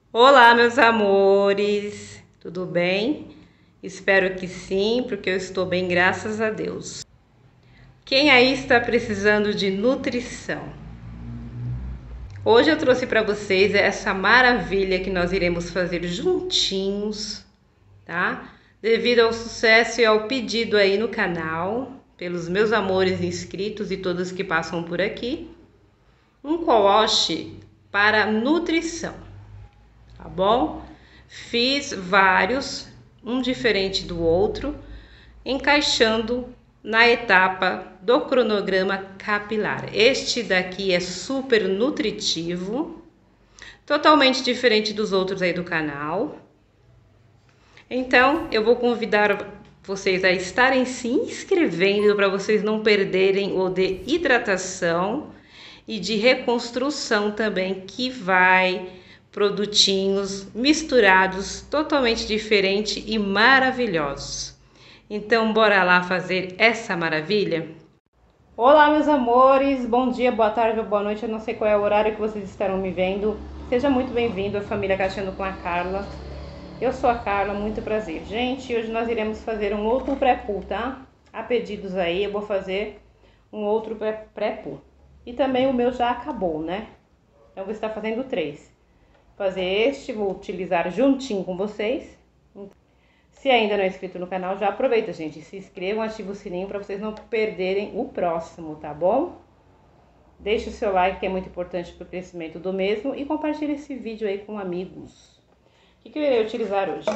Olá, meus amores, tudo bem? Espero que sim, porque eu estou bem, graças a Deus. Quem aí está precisando de nutrição? Hoje eu trouxe para vocês essa maravilha que nós iremos fazer juntinhos, tá? Devido ao sucesso e ao pedido aí no canal, pelos meus amores inscritos e todos que passam por aqui, um coache para nutrição. Tá bom? Fiz vários, um diferente do outro, encaixando na etapa do cronograma capilar. Este daqui é super nutritivo, totalmente diferente dos outros aí do canal. Então, eu vou convidar vocês a estarem se inscrevendo para vocês não perderem o de hidratação e de reconstrução também, que vai produtinhos misturados, totalmente diferentes e maravilhosos. Então, bora lá fazer essa maravilha? Olá, meus amores, bom dia, boa tarde ou boa noite, eu não sei qual é o horário que vocês estarão me vendo. Seja muito bem-vindo à família Cacheando com a Carla. Eu sou a Carla, muito prazer. Gente, hoje nós iremos fazer um outro pré-pool, tá? Há pedidos aí, eu vou fazer um outro pré-pool. E também o meu já acabou, né? Então, eu vou estar fazendo 3. Fazer este, vou utilizar juntinho com vocês. Se ainda não é inscrito no canal, já aproveita, gente. Se inscrevam, ativa o sininho para vocês não perderem o próximo, tá bom? Deixe o seu like, que é muito importante para o crescimento do mesmo. E compartilhe esse vídeo aí com amigos. O que eu irei utilizar hoje?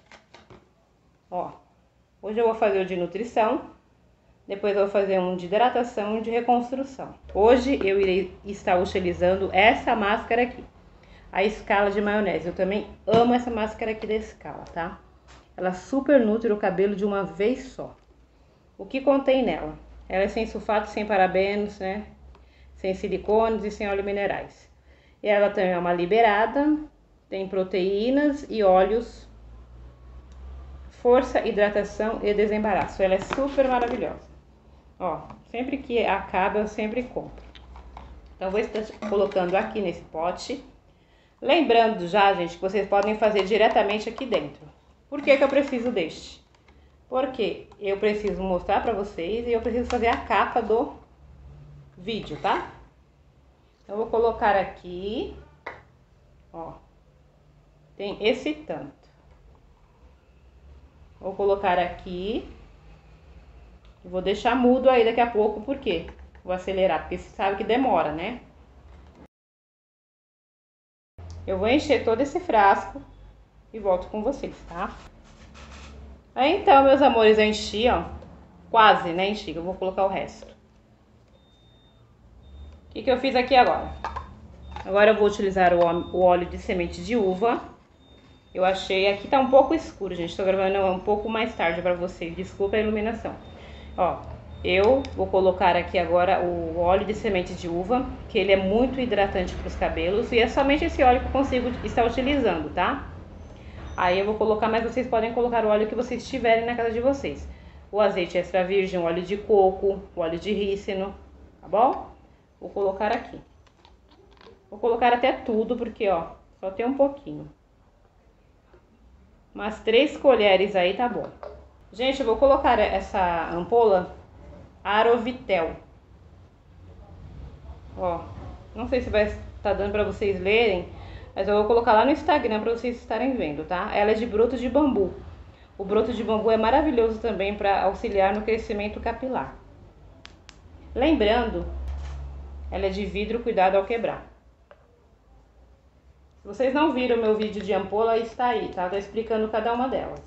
Ó, hoje eu vou fazer o de nutrição. Depois eu vou fazer um de hidratação e de reconstrução. Hoje eu irei estar utilizando essa máscara aqui. A Scala de maionese. Eu também amo essa máscara aqui da Scala, tá? Ela super nutre o cabelo de uma vez só. O que contém nela? Ela é sem sulfato, sem parabenos, né? Sem silicones e sem óleo minerais. E ela também é uma liberada, tem proteínas e óleos, força, hidratação e desembaraço. Ela é super maravilhosa. Ó, sempre que acaba eu sempre compro. Então vou estar colocando aqui nesse pote. Lembrando já, gente, que vocês podem fazer diretamente aqui dentro. Por que eu preciso deste? Porque eu preciso mostrar pra vocês e eu preciso fazer a capa do vídeo, tá? Então, eu vou colocar aqui, ó, tem esse tanto. Vou colocar aqui, vou deixar mudo aí daqui a pouco, por quê? Vou acelerar, porque você sabe que demora, né? Eu vou encher todo esse frasco e volto com vocês, tá? Aí então, meus amores, eu enchi, ó. Quase, né? Enchi, eu vou colocar o resto. O que eu fiz aqui agora? Agora eu vou utilizar o óleo de semente de uva. Eu achei, aqui tá um pouco escuro, gente. Tô gravando um pouco mais tarde pra vocês. Desculpa a iluminação. Ó, eu vou colocar aqui agora o óleo de semente de uva, que ele é muito hidratante para os cabelos. E é somente esse óleo que eu consigo estar utilizando, tá? Aí eu vou colocar, mas vocês podem colocar o óleo que vocês tiverem na casa de vocês. O azeite extra virgem, o óleo de coco, o óleo de rícino, tá bom? Vou colocar aqui. Vou colocar até tudo, porque, ó, só tem um pouquinho. Umas 3 colheres aí tá bom. Gente, eu vou colocar essa ampola Arovitel. Ó, não sei se vai estar dando pra vocês lerem, mas eu vou colocar lá no Instagram pra vocês estarem vendo, tá? Ela é de broto de bambu. O broto de bambu é maravilhoso também para auxiliar no crescimento capilar. Lembrando, ela é de vidro, cuidado ao quebrar. Se vocês não viram o meu vídeo de ampola, está aí, tá? Tô explicando cada uma delas.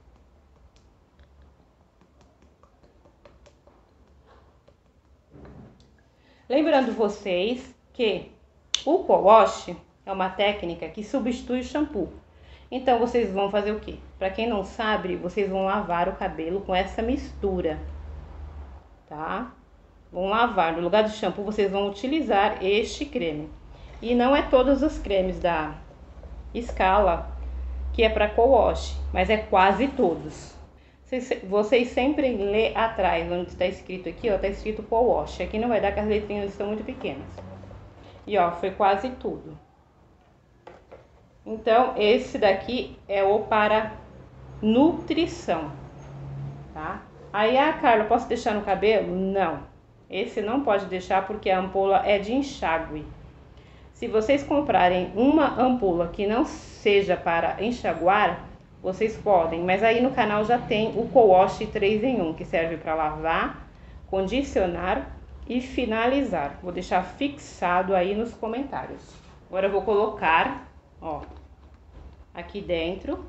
Lembrando vocês que o co-wash é uma técnica que substitui o shampoo. Então, vocês vão fazer o quê? Para quem não sabe, vocês vão lavar o cabelo com essa mistura, tá? Vão lavar. No lugar do shampoo, vocês vão utilizar este creme. E não é todos os cremes da Scala que é para co-wash, mas é quase todos. Vocês sempre lê atrás, onde está escrito aqui, ó, tá escrito co-wash. Aqui não vai dar, porque as letrinhas estão muito pequenas. E ó, foi quase tudo. Então, esse daqui é o para nutrição, tá? Aí, Carla, posso deixar no cabelo? Não. Esse não pode deixar porque a ampola é de enxágue. Se vocês comprarem uma ampola que não seja para enxaguar, vocês podem, mas aí no canal já tem o co-wash 3 em 1, que serve para lavar, condicionar e finalizar. Vou deixar fixado aí nos comentários. Agora eu vou colocar, ó, aqui dentro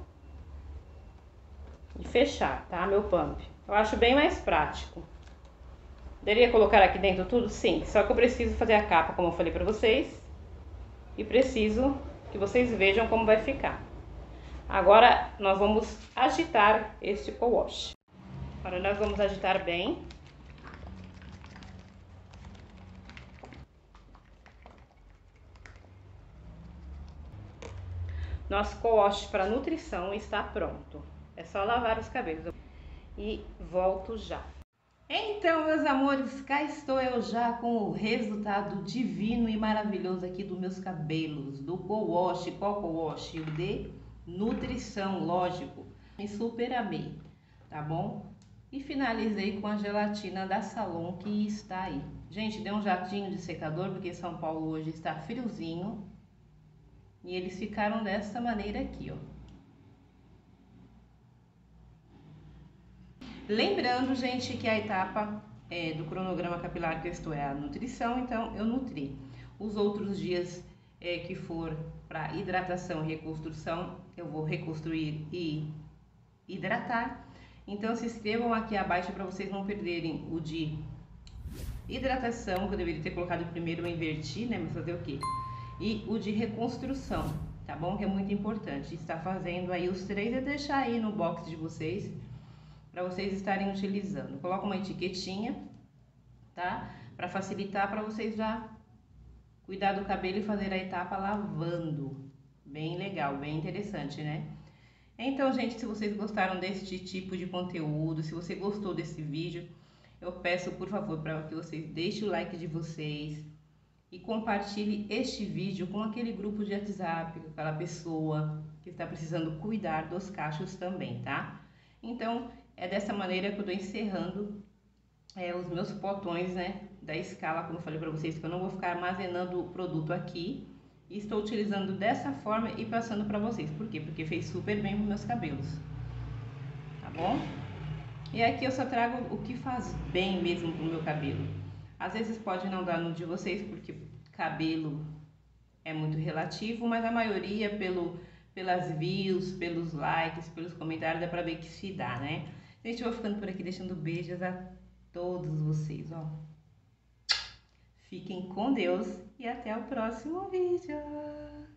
e fechar, tá, meu pump? Eu acho bem mais prático. Poderia colocar aqui dentro tudo? Sim, só que eu preciso fazer a capa, como eu falei pra vocês, e preciso que vocês vejam como vai ficar. Agora nós vamos agitar este co-wash. Agora nós vamos agitar bem. Nosso co-wash para nutrição está pronto. É só lavar os cabelos. E volto já. Então, meus amores, cá estou eu já com o resultado divino e maravilhoso aqui dos meus cabelos, do co-wash. Qual co-wash? O de nutrição, lógico. E super amei, tá bom? E finalizei com a gelatina da Salon que está aí. Gente, deu um jatinho de secador porque São Paulo hoje está friozinho. E eles ficaram dessa maneira aqui, ó. Lembrando, gente, que a etapa do cronograma capilar que eu estou é a nutrição, então eu nutri. Os outros dias que for para hidratação e reconstrução, eu vou reconstruir e hidratar. Então se inscrevam aqui abaixo para vocês não perderem o de hidratação, que eu deveria ter colocado primeiro, eu inverti, né? Mas fazer o quê? E o de reconstrução, tá bom? Que é muito importante. Está fazendo aí os três e deixar aí no box de vocês, para vocês estarem utilizando. Coloca uma etiquetinha, tá? Para facilitar, para vocês já cuidar do cabelo e fazer a etapa lavando. Bem legal, bem interessante, né? Então, gente, se vocês gostaram deste tipo de conteúdo, se você gostou desse vídeo, eu peço, por favor, para que vocês deixem o like de vocês e compartilhe este vídeo com aquele grupo de WhatsApp, com aquela pessoa que está precisando cuidar dos cachos também, tá? Então, é dessa maneira que eu tô encerrando os meus potões, né, da escala, como eu falei pra vocês, que eu não vou ficar armazenando o produto aqui. E estou utilizando dessa forma e passando pra vocês. Por quê? Porque fez super bem pros meus cabelos. Tá bom? E aqui eu só trago o que faz bem mesmo pro meu cabelo. Às vezes pode não dar no de vocês, porque cabelo é muito relativo, mas a maioria pelas views, pelos likes, pelos comentários, dá pra ver que se dá, né? Gente, eu vou ficando por aqui deixando beijos a todos vocês, ó. Fiquem com Deus e até o próximo vídeo.